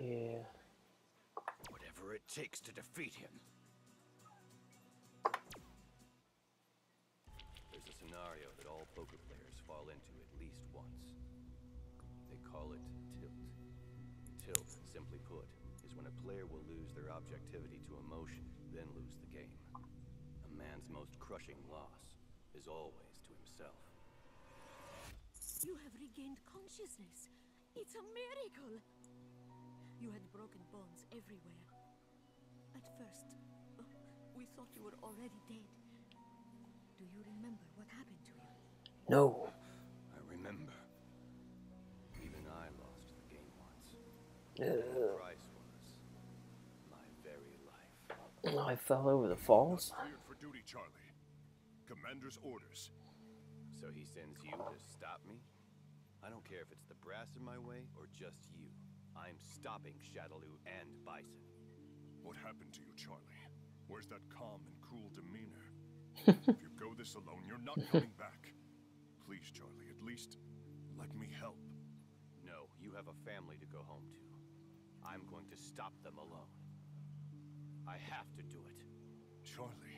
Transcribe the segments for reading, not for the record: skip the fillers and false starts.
Yeah. Whatever it takes to defeat him. There's a scenario that all poker players fall into at least once. They call it tilt. Tilt, simply put, is when a player will lose their objectivity to emotion, then lose the game. A man's most crushing loss is always to himself. You have regained consciousness. It's a miracle. You had broken bones everywhere. At first, we thought you were already dead. Do you remember what happened to you? No. I remember. Even I lost the game once. Uh, The price was my very life. I fell over the falls. Cleared for duty, Charlie. Commander's orders. So he sends you to stop me? I don't care if it's the brass in my way or just you. I'm stopping Shadaloo and Bison. What happened to you, Charlie? Where's that calm and cool demeanor? If you go this alone, you're not coming back. Please, Charlie, at least let me help. No, you have a family to go home to. I'm going to stop them alone. I have to do it. Charlie.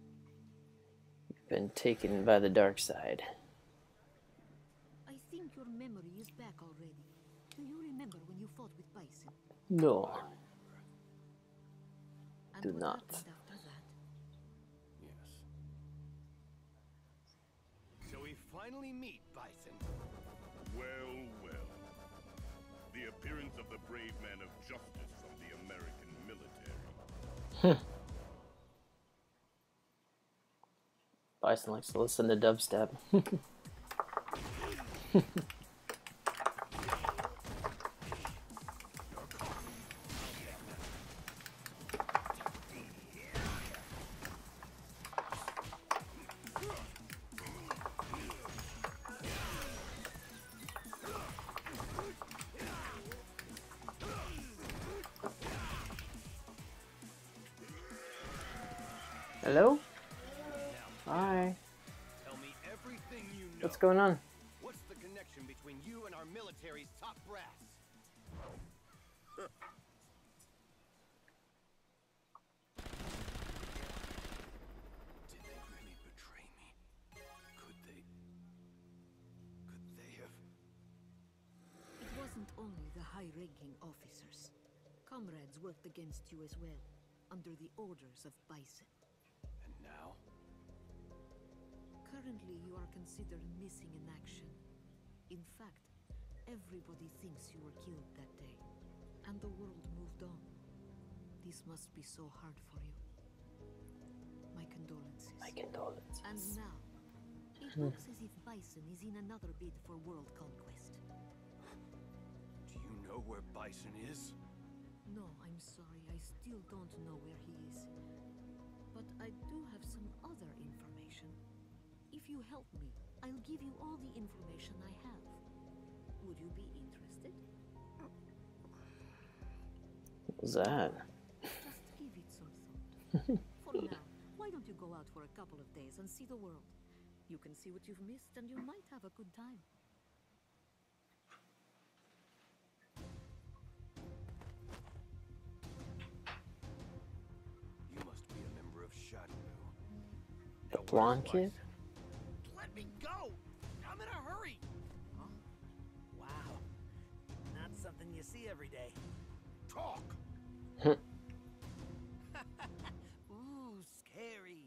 Been taken by the dark side. I think your memory is back already. Do you remember when you fought with Bison? No. And Do what not. happened after that? Yes. So we finally meet, Bison. Well, well. The appearance of the brave man of justice from the American military. Bison likes to listen to dubstep. Hello? Hi. Tell me everything you know. What's going on? What's the connection between you and our military's top brass? Did they really betray me? Could they have? It wasn't only the high-ranking officers. Comrades worked against you as well, under the orders of Bison. And now? Currently, you are considered missing in action. In fact, everybody thinks you were killed that day, and the world moved on. This must be so hard for you. My condolences. My condolences. And now, it looks as if Bison is in another bid for world conquest. Do you know where Bison is? No, I'm sorry, I still don't know where he is. But I do have some other information. If you help me, I'll give you all the information I have. Would you be interested? What was that? Just give it some thought. For now, why don't you go out for a couple of days and see the world? You can see what you've missed and you might have a good time. You must be a member of Shadaloo. The blonde kid? Let me go! I'm in a hurry! Huh? Wow. Not something you see every day. Talk! Ooh, scary.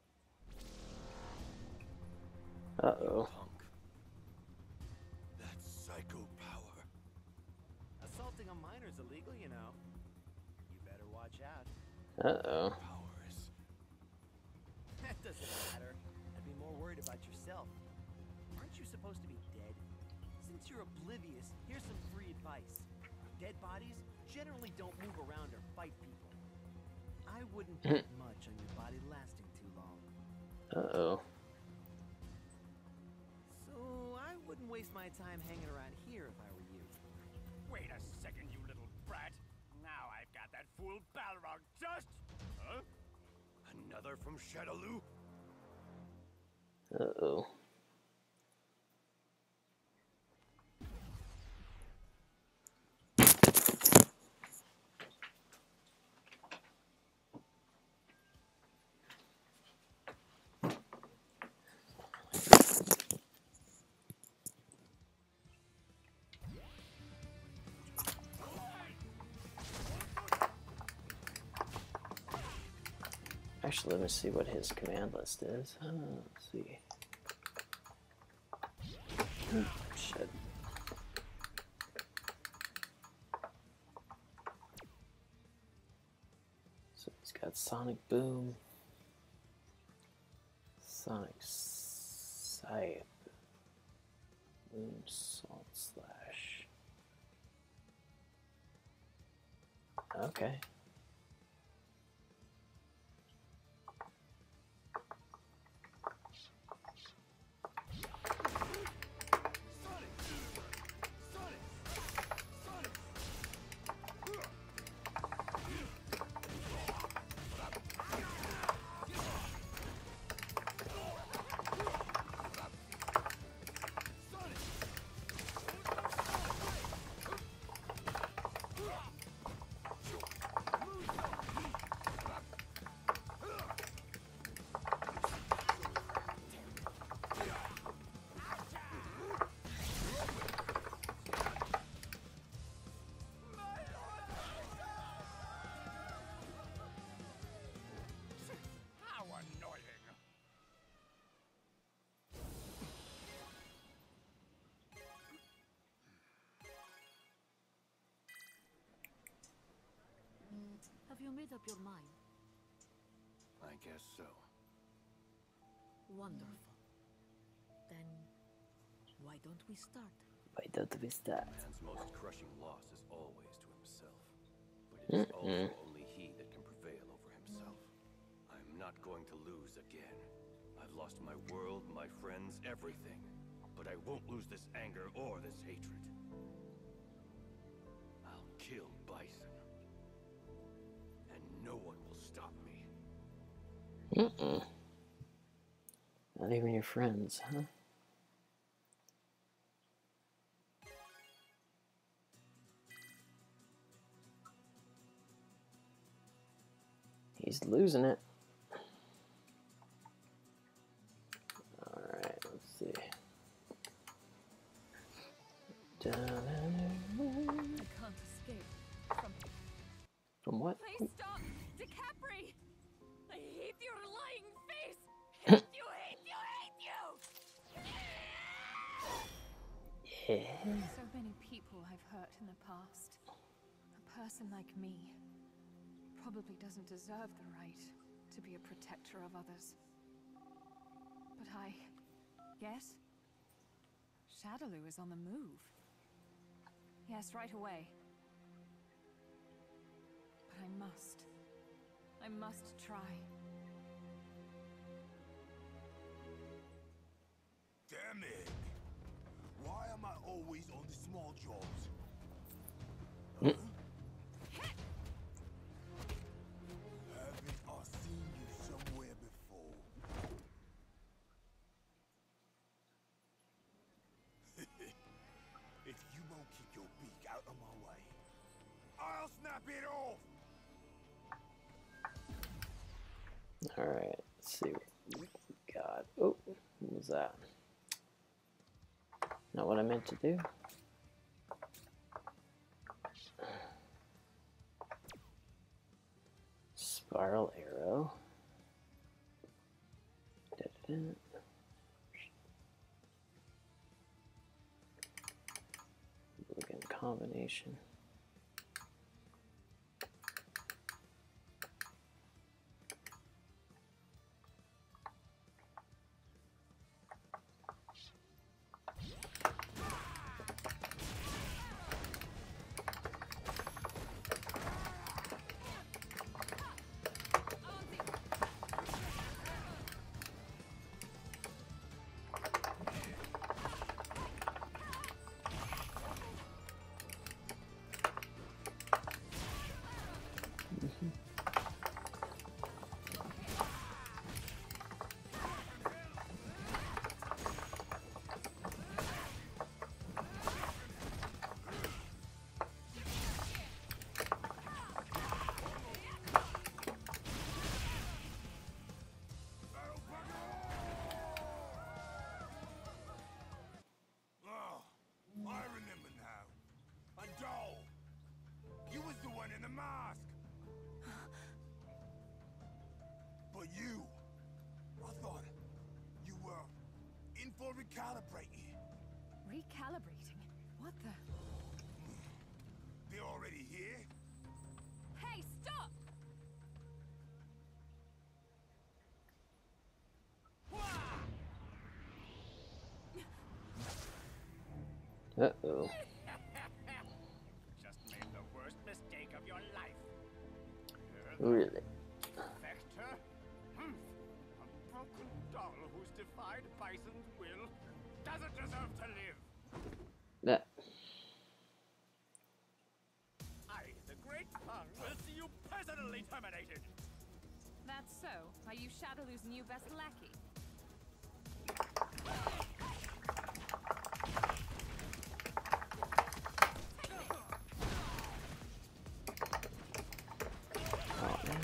Uh-oh. Punk. That's psycho power. Assaulting a minor's illegal, you know. You better watch out. Uh-oh. Powers. That doesn't matter. I'd be more worried about yourself. Aren't you supposed to be dead? Since you're oblivious, here's some free advice. Dead bodies generally don't move around or fight people. I wouldn't bet much on your body lasting too long. Uh-oh. So I wouldn't waste my time hanging around here if I were you. Wait a second, you little brat. Now I've got that fool Balrog just... Huh? Another from Shadaloo? Uh-oh. Actually, let me see what his command list is. Let's see. Oh, shit. So he's got Sonic Boom, Sonic Scythe, Boom Salt Slash. Okay. How annoying! Have you made up your mind? I guess so. Wonderful. Then, why don't we start? Why don't we start? Man's most crushing loss is always to himself. But it is also only he that can prevail over himself. I'm not going to lose again. I've lost my world, my friends, everything. But I won't lose this anger or this hatred. I'll kill Bison. And no one will stop me. Not even your friends, huh? He's losing it. Alright, let's see. I can't escape From what? Please stop! DeCapri! I hate your lying face! Hate you, hate you, hate you! Yeah. So many people I've hurt in the past. A person like me probably doesn't deserve the right to be a protector of others. But yes? Shadaloo is on the move. Yes, right away. But I must try. Damn it! Why am I always on the small jobs? Haven't I seen you somewhere before? If you won't keep your beak out of my way, I'll snap it off! Alright, let's see what we got. Oh, what was that? Not what I meant to do. Spiral arrow. Da-da-da. Again, combination. recalibrating. Recalibrating? What the? They're already here? Hey, stop! Uh-oh. Just made the worst mistake of your life. Really? Vector? A broken doll who's defied Bison's will doesn't deserve to live. That. I, the Great Khan, will see you personally terminated. That's so. Are you Shadaloo's new best lackey? Oh, man.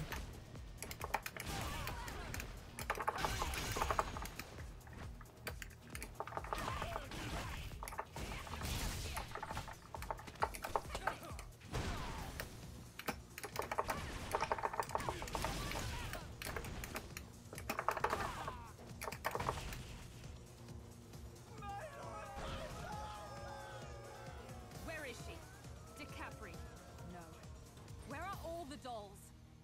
Where is she? DeCapri? No. Where are all the dolls?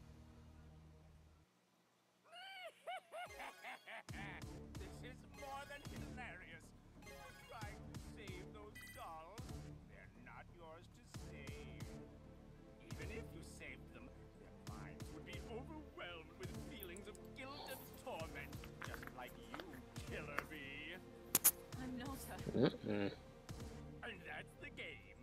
This is more than hilarious. You're trying to save those dolls. They're not yours to save. Even if you saved them, their minds would be overwhelmed with feelings of guilt and torment, just like you, Killer Bee. I'm not a... Mm-mm. And that's the game.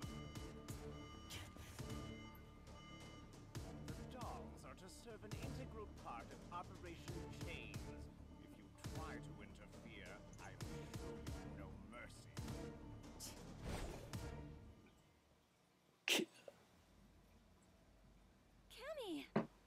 The dolls are to serve an integral part of Operation Chains. If you try to interfere, I will show you no mercy. Cammy!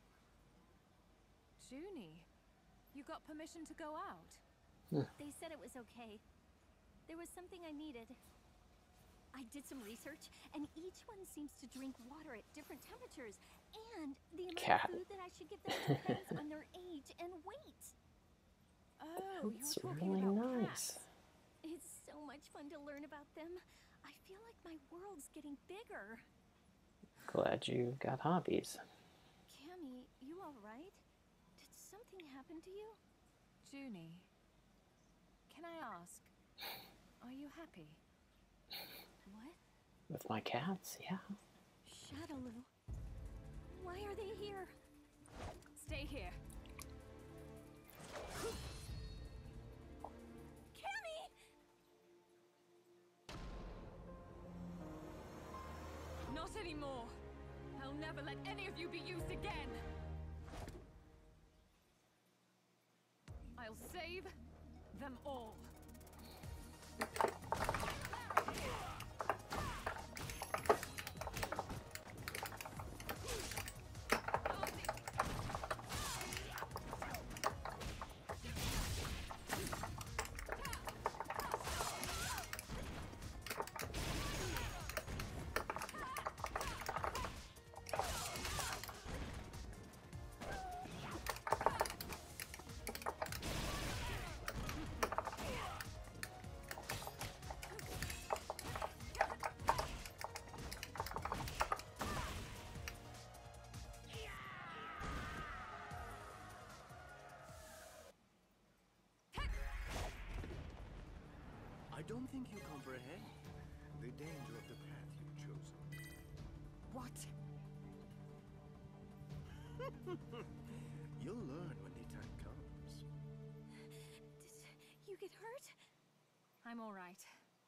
Junie, you got permission to go out? They said it was okay. There was something I needed. I did some research, and each one seems to drink water at different temperatures, and the amount Cat. of food that I should give them depends on their age and weight. Oh, That's you're talking really about nice. cats. It's so much fun to learn about them. I feel like my world's getting bigger. Glad you got hobbies. Cammy, you all right? Did something happen to you? Junie, can I ask, are you happy? What? With my cats, yeah. Shadaloo. Why are they here? Stay here. Cammy! Not anymore. I'll never let any of you be used again. I'll save them all. I don't think you comprehend the danger of the path you've chosen. What? You'll learn when the time comes. Did you get hurt? I'm all right.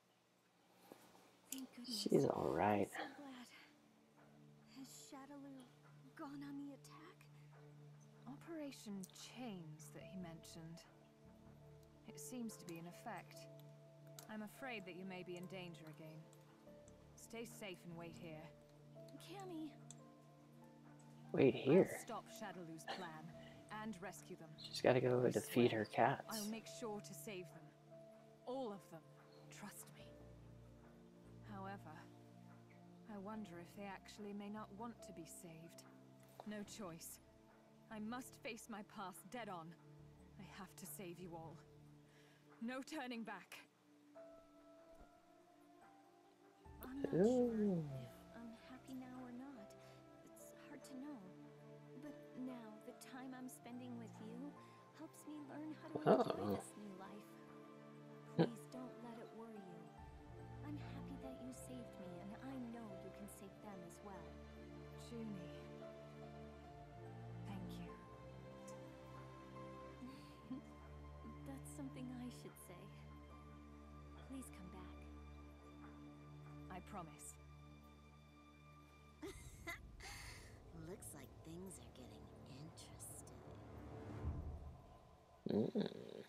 Thank goodness. She's alright. I'm so glad. Has Shadaloo gone on the attack? Operation Chains that he mentioned. It seems to be in effect. I'm afraid that you may be in danger again. Stay safe and wait here. Cammy, Wait here. I'll stop Shadaloo's plan and rescue them. She's gotta go I defeat swear, her cats. I'll make sure to save them. All of them. Trust me. However, I wonder if they actually may not want to be saved. No choice. I must face my past dead on. I have to save you all. No turning back. I'm not sure Ooh. if I'm happy now or not. It's hard to know. But now, the time I'm spending with you helps me learn how to enjoy Oh. this new life. Please don't let it worry you. I'm happy that you saved me, and I know you can save them as well. Junie. Thank you. That's something I should say. Please come back. I promise. Looks like things are getting interesting. Mm.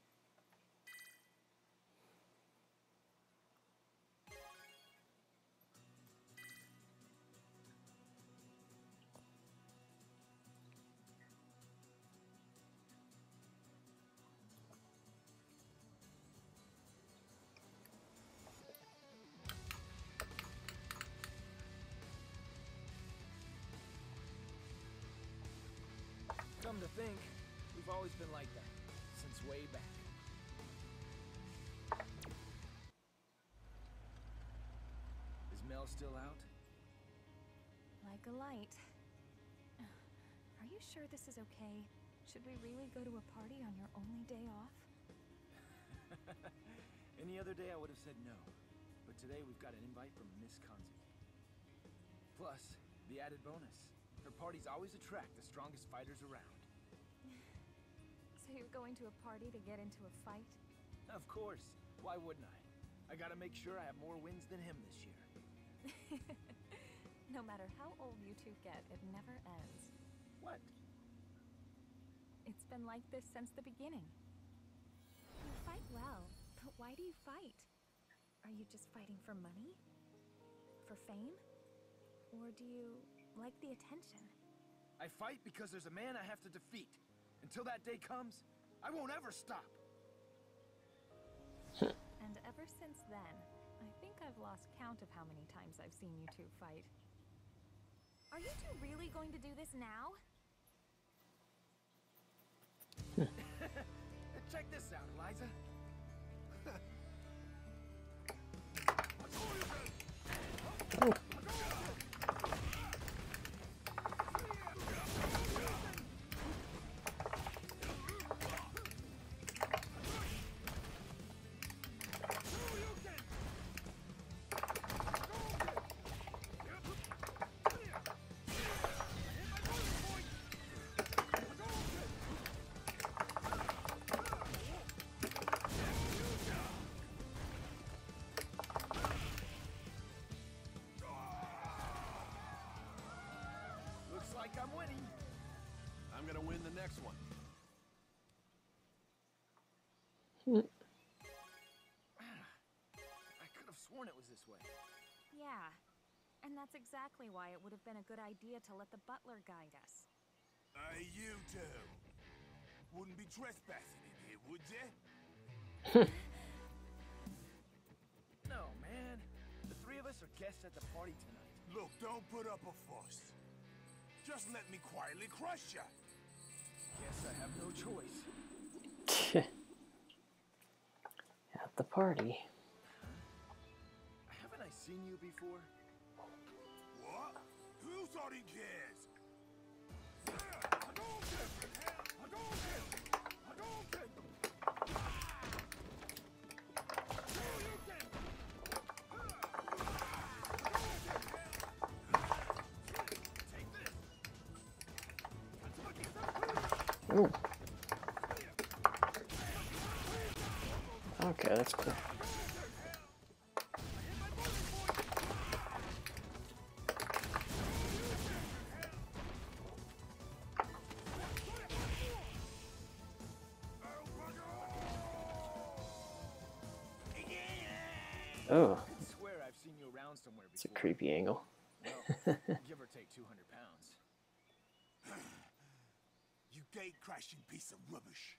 Come to think, we've always been like that, since way back. Is Mel still out? Like a light. Are you sure this is okay? Should we really go to a party on your only day off? Any other day I would have said no. But today we've got an invite from Miss Kanzuki. Plus, the added bonus. Her parties always attract the strongest fighters around. So you're going to a party to get into a fight? Of course. Why wouldn't I? I gotta make sure I have more wins than him this year. No matter how old you two get, it never ends. What? It's been like this since the beginning. You fight well, but why do you fight? Are you just fighting for money? For fame? Or do you like the attention? I fight because there's a man I have to defeat. Until that day comes, I won't ever stop. And ever since then, I think I've lost count of how many times I've seen you two fight. Are you two really going to do this now? Check this out, Eliza. Looks like I'm winning. I'm gonna win the next one. I could have sworn it was this way. Yeah. And that's exactly why it would have been a good idea to let the butler guide us. Hey, you two. Wouldn't be trespassing in here, would you? No, man. The three of us are guests at the party tonight. Look, don't put up a fuss. Just let me quietly crush you. Guess I have no choice. At the party. Haven't I seen you before? What? Who thought he cares? Ooh. Okay, that's cool. Oh, I swear I've seen you around somewhere it's a before. creepy angle. Well, give or take 200 pounds. You gate-crashing piece of rubbish.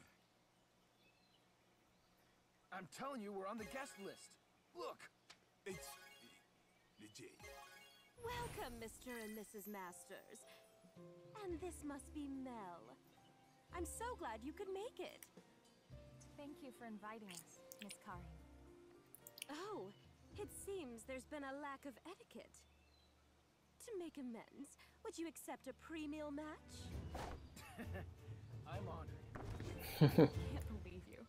I'm telling you, we're on the guest list. Look. It's legit. Welcome, Mr. and Mrs. Masters. And this must be Mel. I'm so glad you could make it. Thank you for inviting us, Miss Karin. Oh, It seems there's been a lack of etiquette. To make amends, would you accept a pre-meal match? I'm honored. Can't believe you.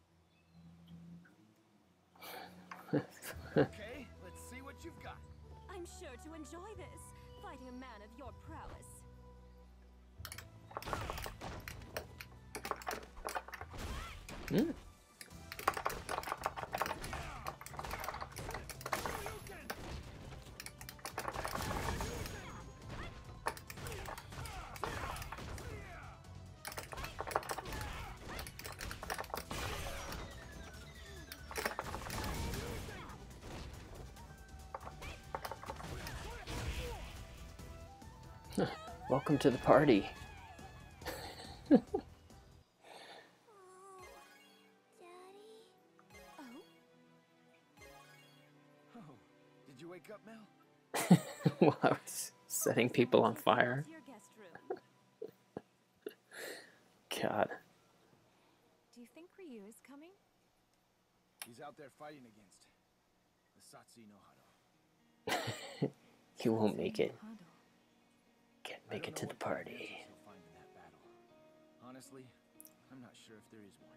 Okay, let's see what you've got. I'm sure to enjoy this, fighting a man of your prowess. Hmm. Welcome to the party. Daddy? Oh? Oh, did you wake up, Mel? While I was setting people on fire. Your guest room. God. Do you think Ryu is coming? He's out there fighting against the Satsuki no Hado. He won't make it. Hado. Can't I make don't it to know the what party. advances he'll find in that battle. Honestly, I'm not sure if there is one.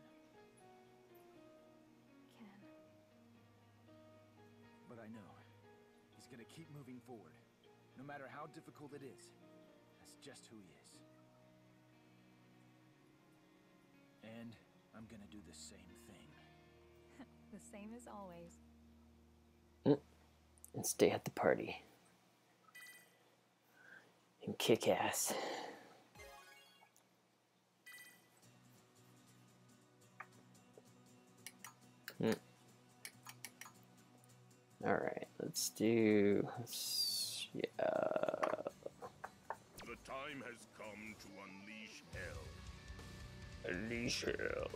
Ken. But I know he's gonna keep moving forward, no matter how difficult it is. That's just who he is. And I'm gonna do the same thing. The same as always. And stay at the party. And kick ass. Alright, let's do... yeah. The time has come to unleash hell. Unleash hell.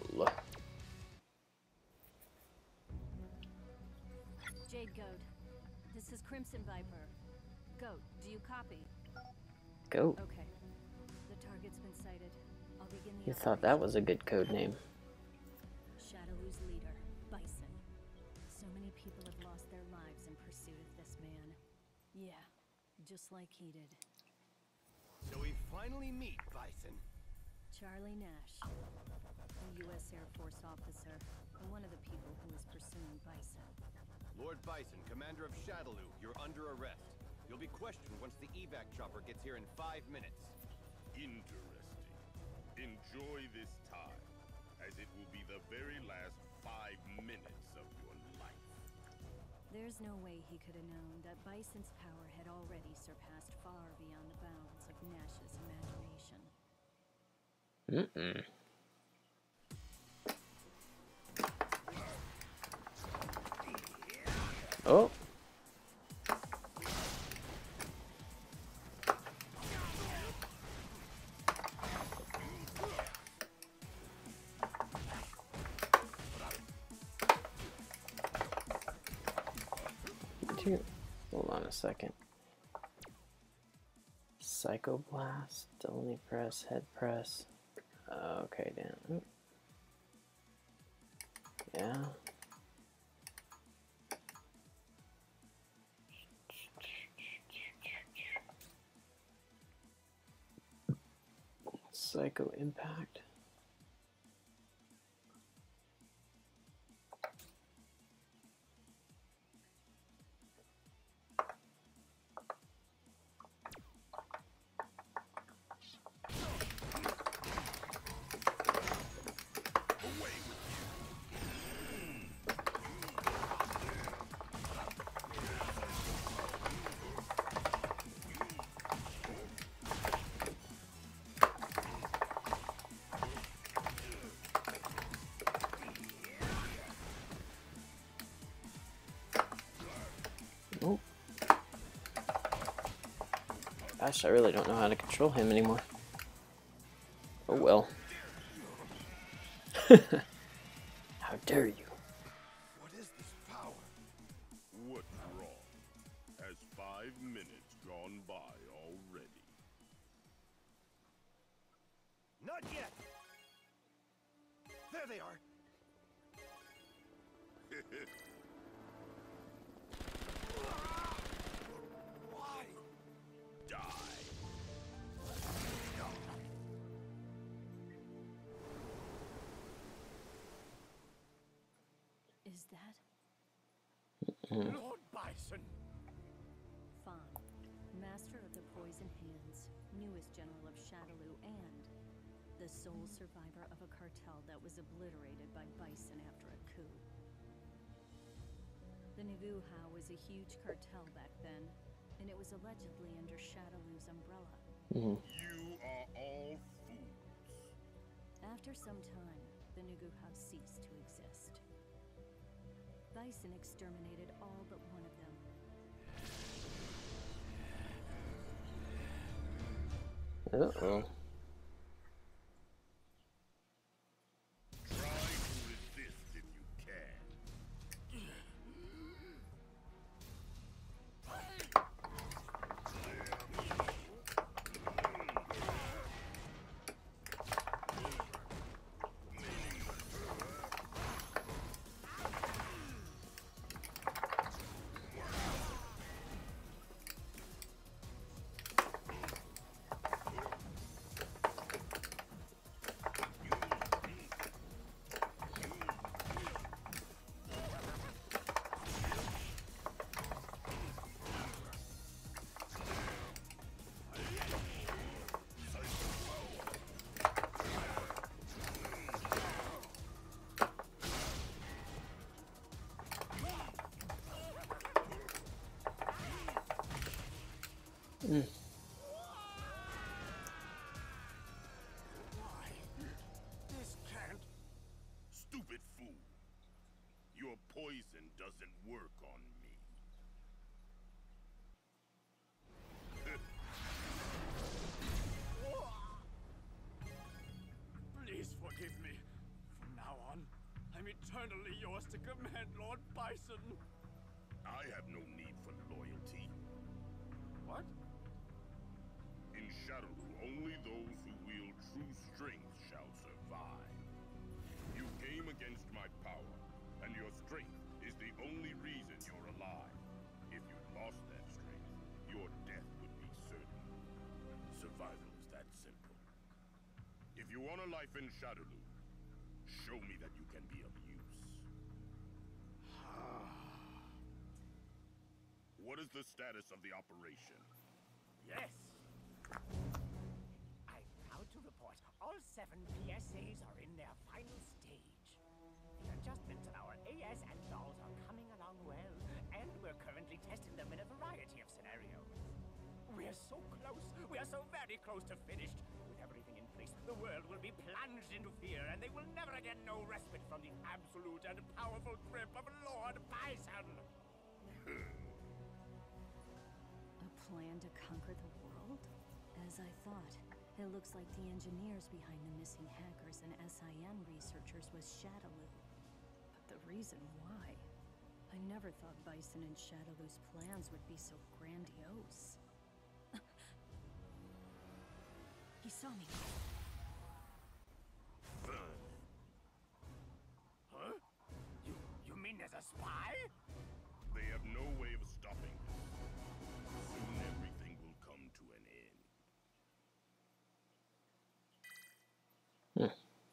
Jade Goat. This is Crimson Viper. Goat, do you copy? Go. Okay. The target's been sighted. I'll begin the You thought that was a good code name. Shadowloo's leader, Bison. So many people have lost their lives in pursuit of this man. Yeah, just like he did. So we finally meet, Bison. Charlie Nash, a U.S. Air Force officer, and one of the people who is pursuing Bison. Lord Bison, commander of Shadowloo, you're under arrest. You'll be questioned once the evac chopper gets here in 5 minutes. Interesting. Enjoy this time, as it will be the very last 5 minutes of your life. There's no way he could have known that Bison's power had already surpassed far beyond the bounds of Nash's imagination. Oh. Hold on a second. Psycho Blast, only press, head press. Okay, down. Yeah. Psycho Impact. Oh. Gosh, I really don't know how to control him anymore. Oh well. How dare you? What is this power? What's wrong? Has 5 minutes gone by already? Not yet! There they are! that? Lord Bison! Fine. Master of the Poison Hands, newest general of Shadaloo, and the sole survivor of a cartel that was obliterated by Bison after a coup. The Nivuha was a huge cartel back then, and it was allegedly under Shadaloo's umbrella. You are all fools. After some time, the Nivuha ceased to exist. Bison exterminated all but one of them. Uh-oh. Try to resist if you can. Why? This can't... Stupid fool. Your poison doesn't work on me. Please forgive me. From now on, I'm eternally yours to command, Lord Bison. I have no need for loyalty. What? In Shadaloo, only those who wield true strength shall survive. You came against my power, and your strength is the only reason you're alive. If you lost that strength, your death would be certain. Survival is that simple. If you want a life in Shadaloo, show me that you can be of use. What is the status of the operation? Yes. I'm proud to report all 7 PSAs are in their final stage. The adjustments of our AS and dolls are coming along well, and we're currently testing them in a variety of scenarios. We're so close. We are so very close to finished. With everything in place, the world will be plunged into fear, and they will never again know respite from the absolute and powerful grip of Lord Bison. A plan to conquer the world? As I thought, it looks like the engineers behind the missing hackers and SIN researchers was Shadaloo. But the reason why? I never thought Bison and Shadaloo's plans would be so grandiose. He saw me. Huh? You mean there's a spy? They have no way of stopping this. Soon everything will come to an end.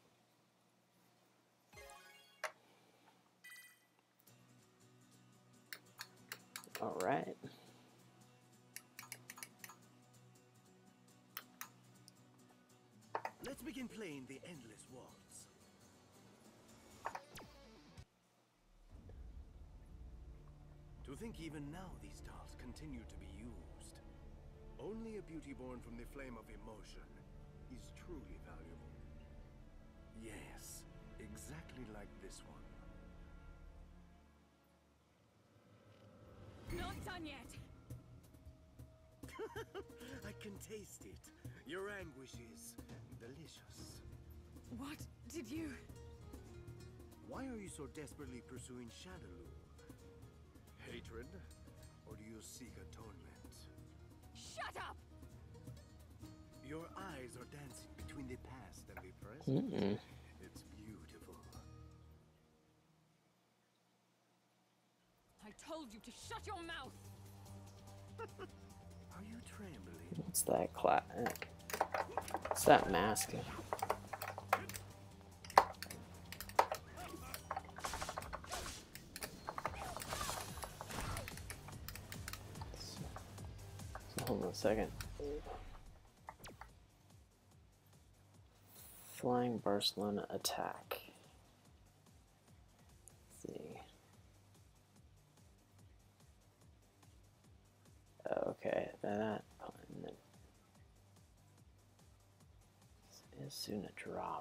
All right. Let's begin playing the Endless Waltz. To think even now these dolls continue to be used. Only a beauty born from the flame of emotion is truly valuable. Yes, exactly like this one. Not done yet! I can taste it. Your anguish is delicious. What did you... Why are you so desperately pursuing Shadaloo? Hatred? Or do you seek atonement? Shut up! Your eyes are dancing between the past and the present. It's beautiful. I told you to shut your mouth! Are you trembling? What's that What's that mask? Hold on a second. Flying Barcelona attack. Let's see. Okay, that is soon a drop.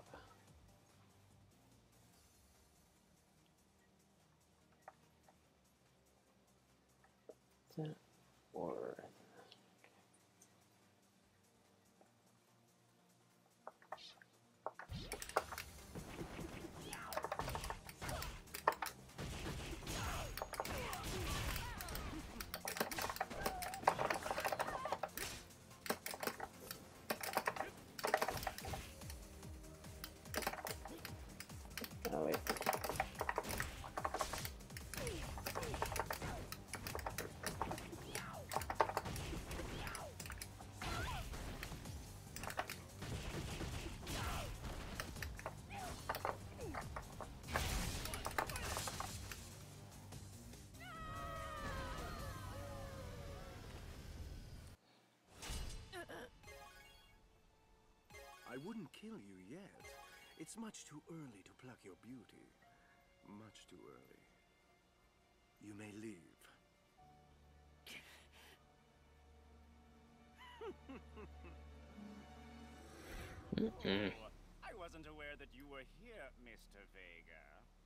Or oh wait. I wouldn't kill you yet. It's much too early to pluck your beauty. Much too early. You may leave. I wasn't aware that you were here, Mr. Vega.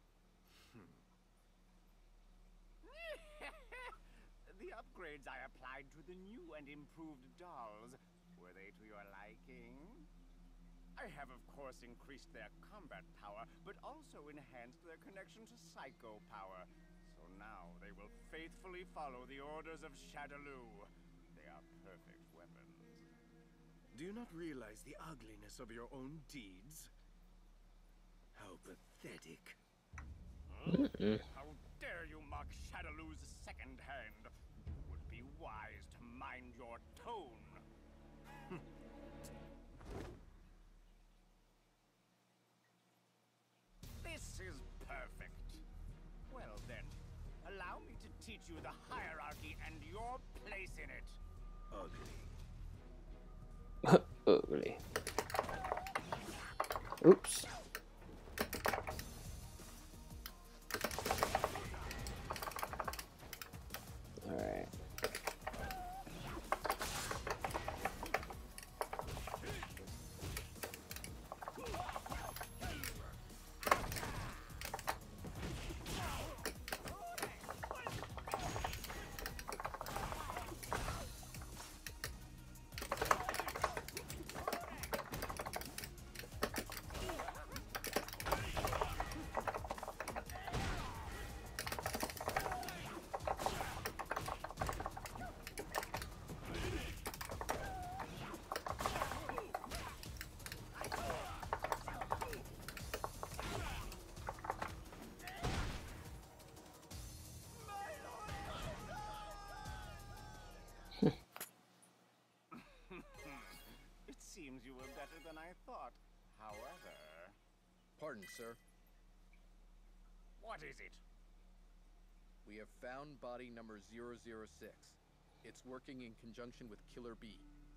The upgrades I applied to the new and improved dolls, were they to your liking? I have, of course, increased their combat power, but also enhanced their connection to psycho power. So now they will faithfully follow the orders of Shadaloo. They are perfect weapons. Do you not realize the ugliness of your own deeds? How pathetic. How dare you mock Shadaloo's second hand? Would be wise to mind your tone. This is perfect. Well then, allow me to teach you the hierarchy and your place in it. Ugly. Ugly. Oops. Alright. It seems you were better than I thought. However... Pardon, sir. What is it? We have found body number 006. It's working in conjunction with Killer B.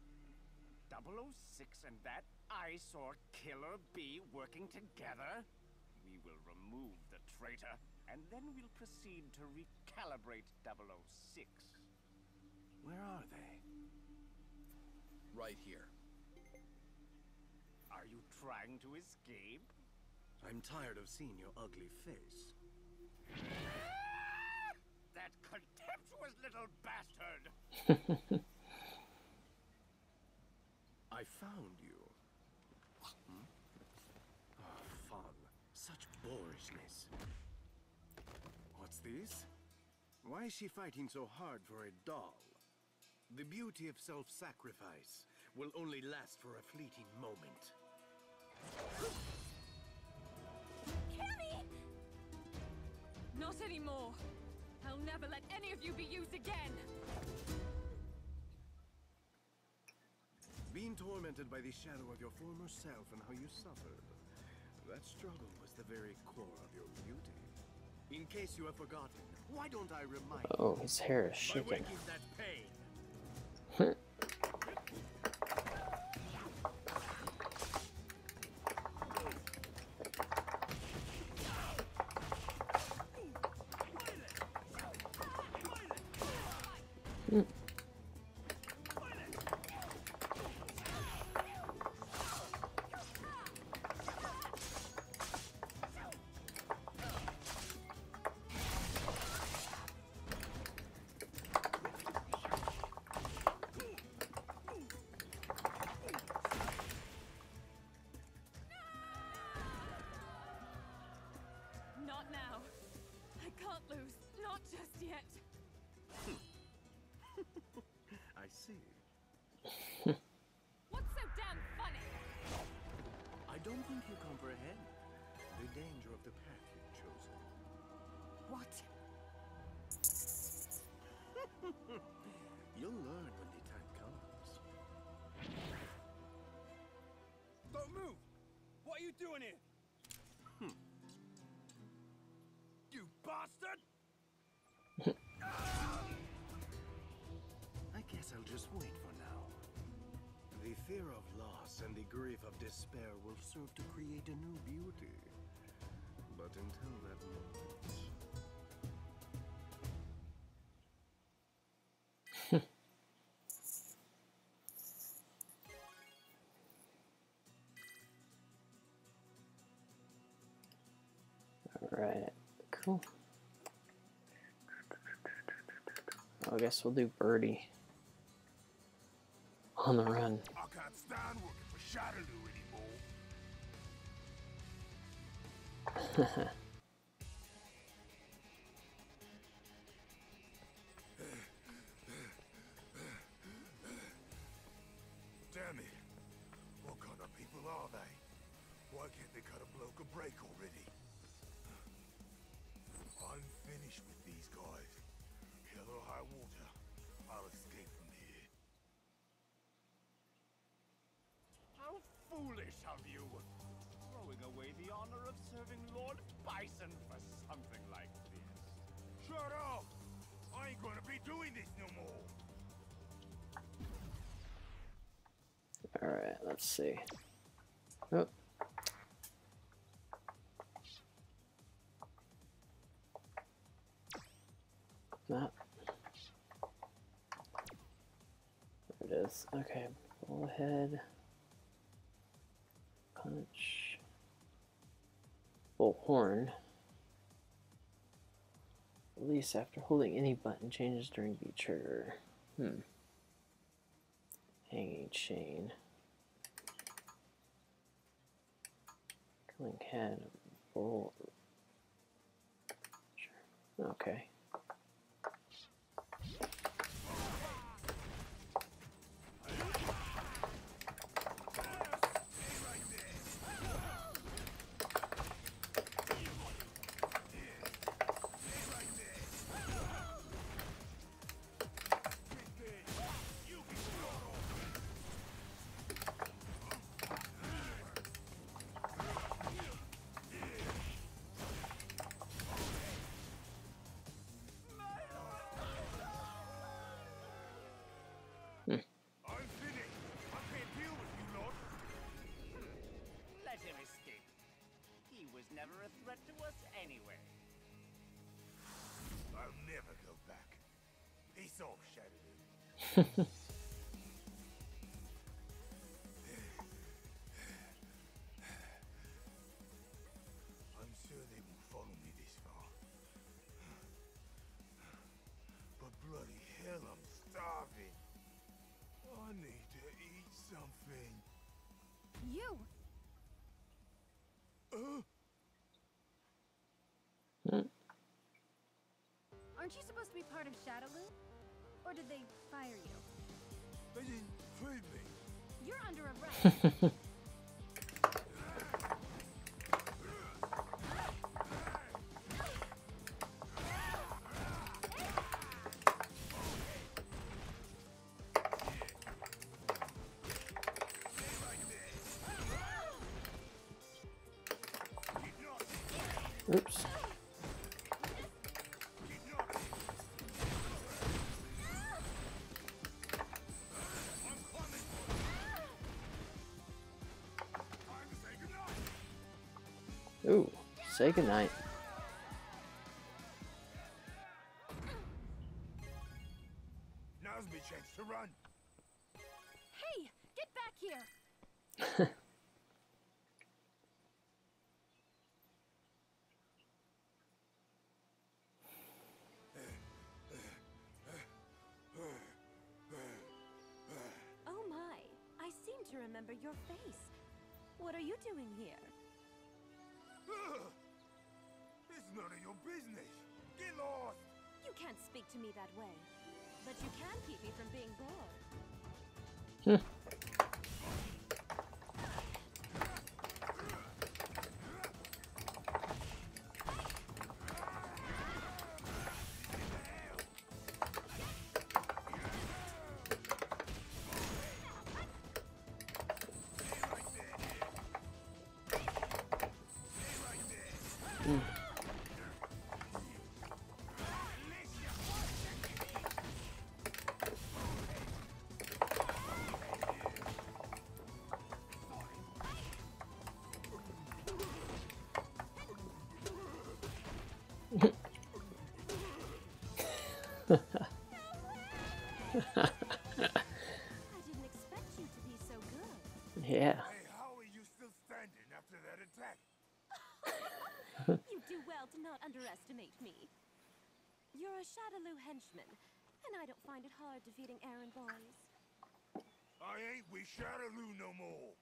006 and that eyesore Killer B working together? We will remove the traitor, and then we'll proceed to recalibrate 006. Where are they? Right here. Are you trying to escape? I'm tired of seeing your ugly face. That contemptuous little bastard! I found you. Oh, fun. Such boorishness. What's this? Why is she fighting so hard for a doll? The beauty of self-sacrifice will only last for a fleeting moment. Kenny! Not anymore. I'll never let any of you be used again. Being tormented by the shadow of your former self and how you suffered. That struggle was the very core of your beauty. In case you have forgotten, why don't I remind you? Oh, his hair is By shaking. waking that pain. Not now. I can't lose. Not just yet. I see. What's so damn funny? I don't think you comprehend the danger of the path you've chosen. What? You'll learn when the time comes. Don't move! What are you doing here? You bastard! I guess I'll just wait for now. The fear of loss and the grief of despair will serve to create a new beauty. But until that moment... Alright, cool. I guess we'll do Birdie on the run. I can't stand working for Shadaloo anymore. Damn it. What kind of people are they? Why can't they cut a bloke a break already? I'm finished with these guys. Hell or high water, I'll escape from here. How foolish of you! Throwing away the honor of serving Lord Bison for something like this. Shut up! I ain't gonna be doing this no more. Alright, let's see. Oh. Map. There it is. Okay, bullhead. Punch. Bullhorn. Release after holding any button changes during beat trigger. Hanging chain. Killing head. Bull. Okay. I'm finished. I can't deal with you, Lord. Let him escape. He was never a threat to us anyway. I'll never go back. Peace off, Shadaloo. I'm sure they won't follow me this far. But bloody hell, I'm starving. I need to eat something. You! Aren't you supposed to be part of Shadaloo? Or did they fire you? They didn't feed me. You're under arrest. Oops. Ooh, say goodnight. Now Now's my chance to run. Hey, get back here! Oh my, I seem to remember your face. What are you doing here? It's none of your business. Get lost. You can't speak to me that way. But you can keep me from being bored. I didn't expect you to be so good. Yeah. Hey, how are you still standing after that attack? You do well to not underestimate me. You're a Shadaloo henchman, and I don't find it hard defeating errand boys. I ain't with Shadaloo no more.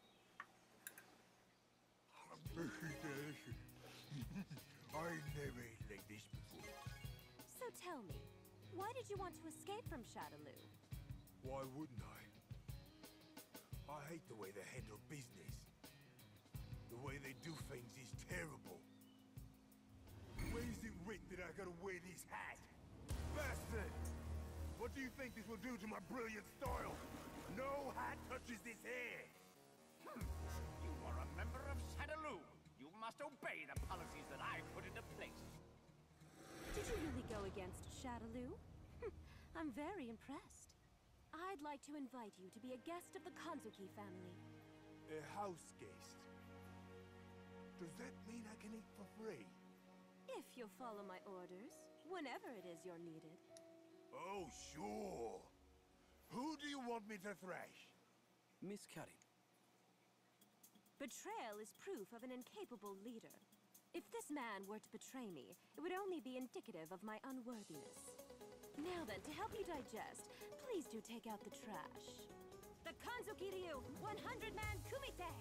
I never ate like this before. So tell me, why did you want to escape from Shadaloo? Why wouldn't I? I hate the way they handle business. The way they do things is terrible. Where is it written that I gotta wear this hat? Bastard! What do you think this will do to my brilliant style? No hat touches this hair! You are a member of Shadaloo. You must obey the policies that I put into place. Did you really go against Shadaloo? I'm very impressed. I'd like to invite you to be a guest of the Kanzuki family. A house guest? Does that mean I can eat for free? If you'll follow my orders, whenever it is you're needed. Oh, sure. Who do you want me to thrash? Miss Cuddy. Betrayal is proof of an incapable leader. If this man were to betray me, it would only be indicative of my unworthiness. Now then, to help you digest, please do take out the trash. The Kanzuki Ryu 100-man kumite!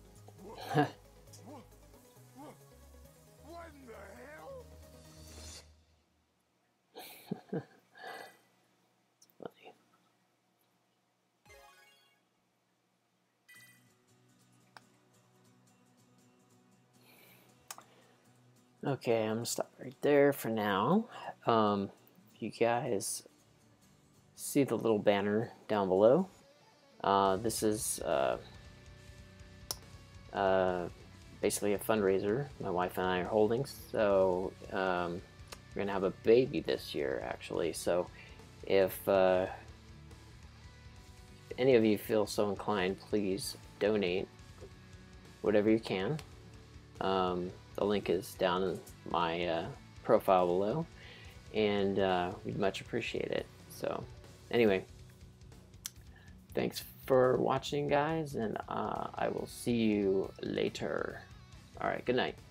What in the hell? Funny. Okay, I'm gonna stop right there for now. If you guys see the little banner down below, this is basically a fundraiser my wife and I are holding. So we're gonna have a baby this year, actually. So if any of you feel so inclined, please donate whatever you can. The link is down in my profile below, and we'd much appreciate it. So anyway, thanks for watching, guys, and I will see you later. All right, good night.